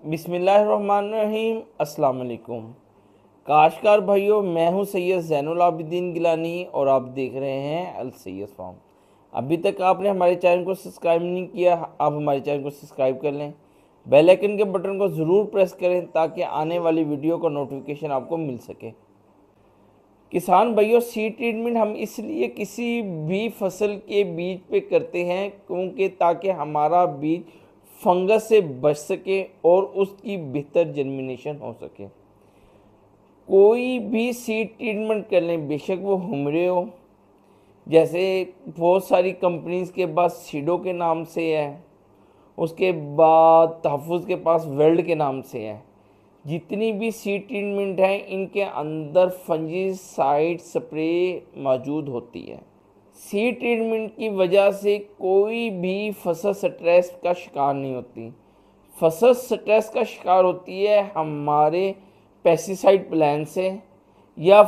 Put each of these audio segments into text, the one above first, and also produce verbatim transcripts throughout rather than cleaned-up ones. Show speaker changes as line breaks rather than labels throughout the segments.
बिस्मिल्लाहिर्रहमानिर्रहीम। अस्सलाम वालेकुम काशकार भाइयों, मैं हूं सैयद ज़ैनुल आबिदीन गिलानी और आप देख रहे हैं अल सैयद फार्म। अभी तक आपने हमारे चैनल को सब्सक्राइब नहीं किया, आप हमारे चैनल को सब्सक्राइब कर लें। बेल आइकन के बटन को ज़रूर प्रेस करें ताकि आने वाली वीडियो का नोटिफिकेशन आपको मिल सके। किसान भाइयों, सीड ट्रीटमेंट हम इसलिए किसी भी फसल के बीज पे करते हैं क्योंकि ताकि हमारा बीज फंगस से बच सके और उसकी बेहतर जर्मिनेशन हो सके। कोई भी सीड ट्रीटमेंट कर लें, बेशक वो हुमरे हो, जैसे बहुत सारी कंपनीज के पास सीडो के नाम से है, उसके बाद तहफ़्फ़ुज़ के पास वर्ल्ड के नाम से है। जितनी भी सीड ट्रीटमेंट है इनके अंदर फंजीसाइड स्प्रे मौजूद होती है। सीड ट्रीटमेंट की वजह से कोई भी फसल स्ट्रेस का शिकार नहीं होती। फसल स्ट्रेस का शिकार होती है हमारे पेस्टिसाइड प्लान से या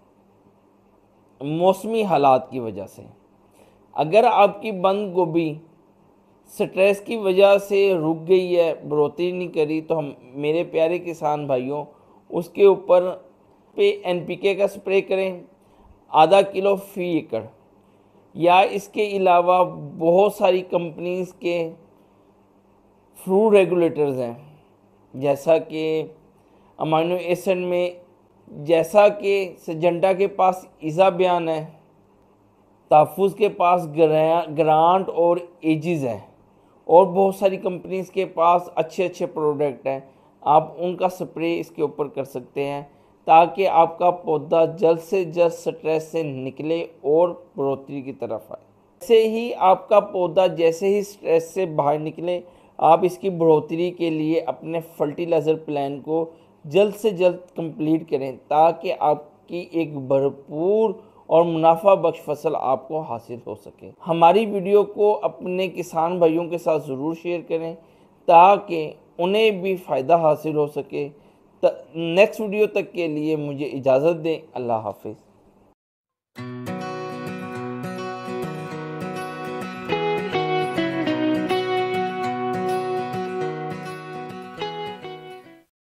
मौसमी हालात की वजह से। अगर आपकी बंद गोभी स्ट्रेस की वजह से रुक गई है, बढ़ोतरी नहीं करी, तो हम मेरे प्यारे किसान भाइयों उसके ऊपर पे एन पी के का स्प्रे करें आधा किलो फी एकड़, या इसके अलावा बहुत सारी कंपनीज़ के फ्रूट रेगुलेटर्स हैं, जैसा कि अमाइनो एसिड में जैसा कि सजेंटा के पास इज़ा बयान है, तहफ़्फ़ुज़ के पास ग्रा, ग्रांट और एजिज़ है, और बहुत सारी कंपनीज़ के पास अच्छे अच्छे प्रोडक्ट हैं। आप उनका स्प्रे इसके ऊपर कर सकते हैं ताकि आपका पौधा जल्द से जल्द स्ट्रेस से निकले और बढ़ोतरी की तरफ आए। जैसे ही आपका पौधा जैसे ही स्ट्रेस से बाहर निकले, आप इसकी बढ़ोतरी के लिए अपने फर्टिलाइज़र प्लान को जल्द से जल्द कंप्लीट करें ताकि आपकी एक भरपूर और मुनाफा बख्श फसल आपको हासिल हो सके। हमारी वीडियो को अपने किसान भाइयों के साथ ज़रूर शेयर करें ताकि उन्हें भी फ़ायदा हासिल हो सके। नेक्स्ट वीडियो तक के लिए मुझे इजाज़त दें। अल्लाह हाफिज़।